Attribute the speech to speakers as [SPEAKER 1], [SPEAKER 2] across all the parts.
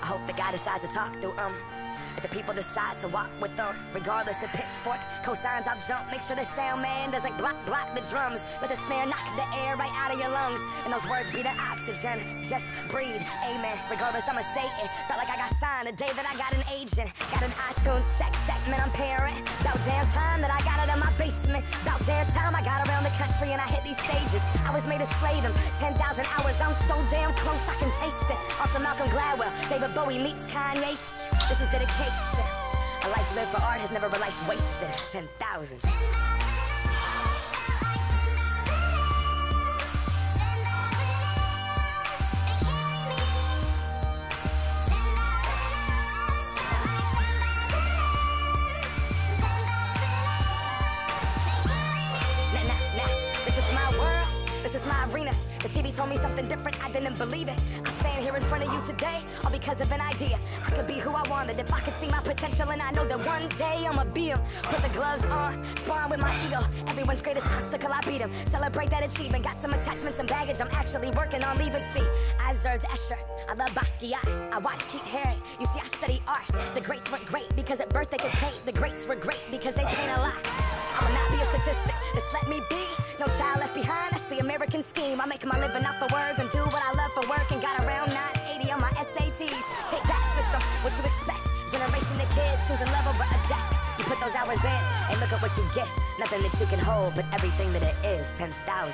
[SPEAKER 1] hope the guy decides to talk through if the people decide to walk with them, regardless of pitchfork, cosigns, I'll jump. Make sure the sound man doesn't block the drums. Let the snare knock the air right out of your lungs, and those words be the oxygen. Just breathe, amen. Regardless, I'ma say it. Felt like I got signed the day that I got an agent. Got an iTunes check, man, I'm pairing. About damn time that I got it in my basement. About damn time I got around the country and I hit these stages. I was made to slay them. 10,000 hours, I'm so damn close I can taste it. Also Malcolm Gladwell, David Bowie meets Kanye. This is dedication. A life lived for art has never a life wasted. 10,000. This is my arena. The TV told me something different, I didn't believe it. I stand here in front of you today, all because of an idea. I could be who I wanted if I could see my potential, and I know that one day I'ma be him. Put the gloves on, sparring with my ego. Everyone's greatest obstacle, I beat him. Celebrate that achievement, got some attachments and baggage I'm actually working on leaving. See, I observed Escher, I love Basquiat, I watch Keith Haring. You see, I study art. The greats were great because at birth they could paint. The greats were great because they paint a lot. I will not be a statistic, just let me be. No child left behind, that's the American scheme. I make my living off the words and do what I love for work, and got around 980 on my SATs. Take that system, what you expect? Generation of kids choosing love over a desk. You put those hours in, and look at what you get. Nothing that you can hold, but everything that it is. 10,000.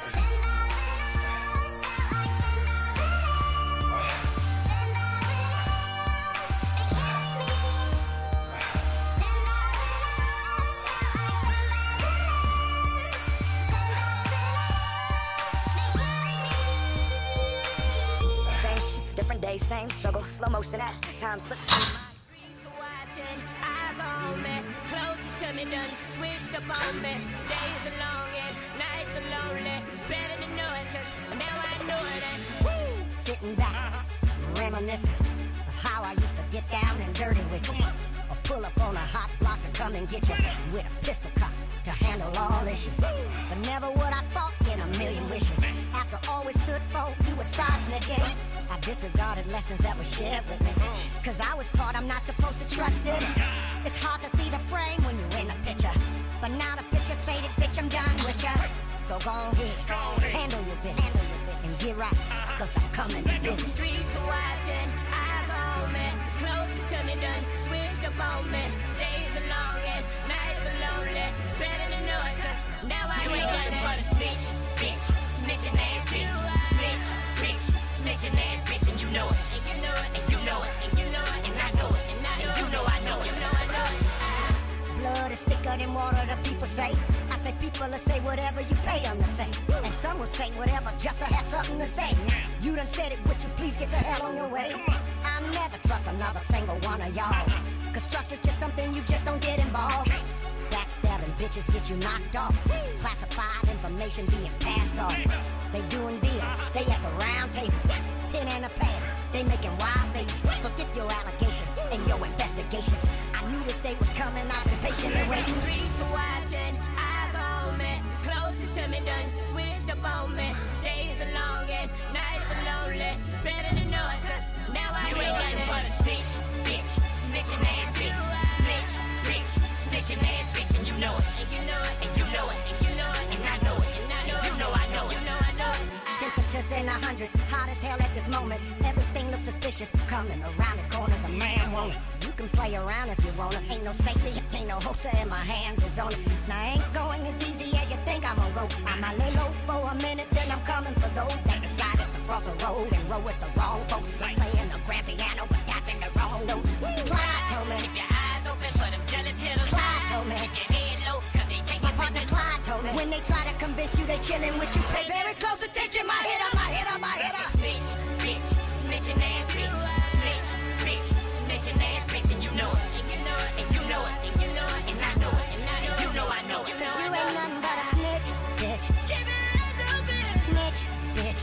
[SPEAKER 1] Same struggle, slow motion as time slips through my
[SPEAKER 2] Streets watching, eyes on me, closest to me done switched up on me. Days are long and nights are lonely. It's better to know it, cause now I know it. And
[SPEAKER 3] sitting back, reminiscing of how I used to get down and dirty with you. Or pull up on a hot block to come and get you with a pistol cock to handle all issues. But never would I thought in a million wishes. After all we stood for, you would start snitching. I disregarded lessons that were shared with me, cause I was taught I'm not supposed to trust it. It's hard to see the frame when you're in the picture, but now the picture's faded, bitch, I'm done with ya. So go ahead, handle your business, and get right, cause I'm coming to business.
[SPEAKER 2] Streets are watching, eyes on me, closest to me done switched up on me. Days are long and nights are lonely. It's better to know it, cause now I know it. You ain't nothing but a snitch, bitch, snitching ass bitch, snitch, bitch, snitching ass bitch, and you know it, and you know it, and you know it, and you know it, and I know it, and you know I know it, you know I know it.
[SPEAKER 3] Blood is thicker than water, the people say. I say people will say whatever you pay them to say, and some will say whatever just to have something to say. You done said it, would you please get the hell on your way? I'll never trust another single one of y'all, cause trust is just something you just don't get involved. Backstabbing bitches get you knocked off. Classified information being passed off. They doing deals, they at the round table. Pen and a pad, they making wild statements. Forget your allegations and your investigations. I knew this day was coming, I've been patiently waiting.
[SPEAKER 2] Streets are watching, eyes on me, closest to me done switched up on me. Days are long and nights are lonely. It's better to know it, cause now I know it. You ain't nothing but a snitch, bitch, snitching ass bitch, snitch, bitch, snitching ass bitch, and you know it, and you know it, and you know it, and you know it, and I know it, and I know it, you know I know it, you know I know it.
[SPEAKER 3] Temperatures in the hundreds, hot as hell at this moment. Everything looks suspicious, coming around its corners, a man won't it. You can play around if you wanna, ain't no safety, ain't no holster in my hands is on it. Now I ain't going as easy as you think I'm gonna go. I'ma lay low for a minute, then I'm coming for those that decided to cross a road and roll with the wrong folks. They playing the grand piano but tapping the wrong notes. Clyde told me,
[SPEAKER 2] keep your eyes open for them jealous hitters.
[SPEAKER 3] Clyde told me,
[SPEAKER 2] keep your head low, cause they taking
[SPEAKER 3] partner Clyde told me, when they try to convince you they chilling with you, pay very close attention. My hitter, my hitter, my hitter.
[SPEAKER 2] Snitch, bitch, snitching ass bitch, snitch, bitch, snitching ass bitch, and you know it, and you know it, and you know it, and you know it, and I know it, and I know it, you know I know it.
[SPEAKER 3] Cause you ain't nothing but a snitch, bitch.
[SPEAKER 2] Keep your eyes open.
[SPEAKER 3] Snitch, bitch.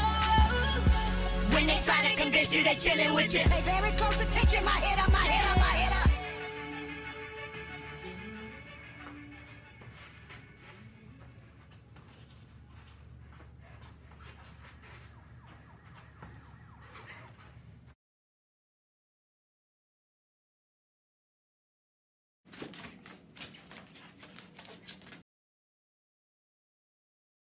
[SPEAKER 2] Whoa. When they try to convince you they chilling with you,
[SPEAKER 3] pay very close attention. My hitter, my hitter, my hitter.